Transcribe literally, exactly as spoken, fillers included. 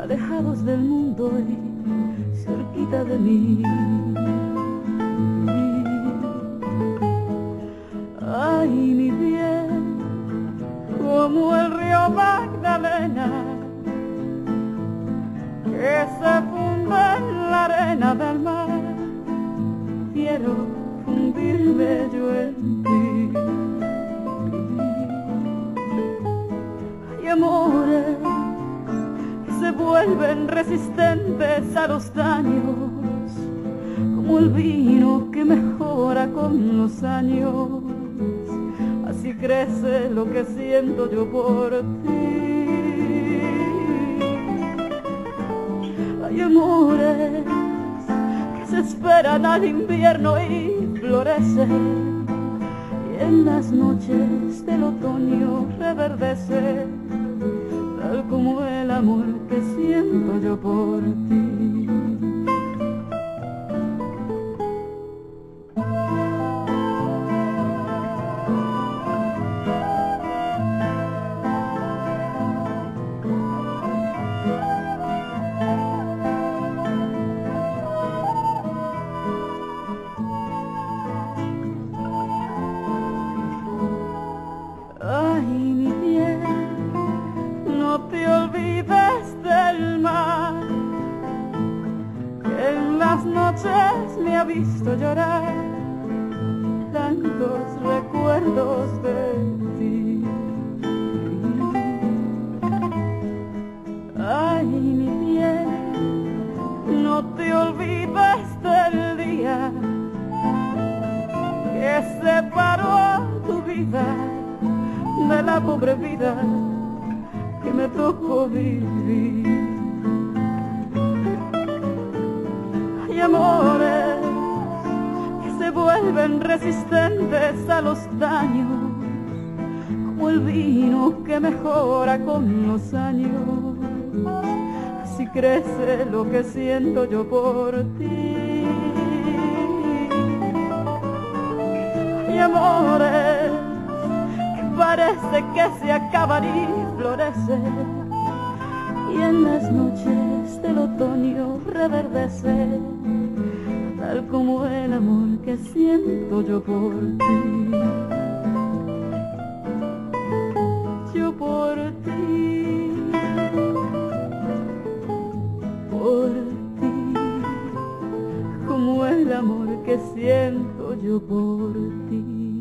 alejados del mundo y cerquita de mí. Ay, mi bien, como el río Magdalena, que se funde en la arena del mar, quiero fundirme yo en ti. Hay amores que se vuelven resistentes a los daños, como el vino que mejora con los años. Así crece lo que siento yo por ti. Hay amores que se esperan al invierno y florecen, y en las noches del otoño reverdece, tal como el amor que siento yo por ti. Ay, mi bien, no te olvides del mar, que en las noches me ha visto llorar tantos recuerdos de ti. Ay, mi bien, no te olvides del día que separó tu vida de la pobre vida que me tocó vivir. Hay amores que se vuelven resistentes a los daños, como el vino que mejora con los años. Así crece lo que siento yo por ti. Hay amores parece que se acaban y florecen, y en las noches del otoño reverdece, tal como el amor que siento yo por ti. Yo por ti, por ti, como el amor que siento yo por ti.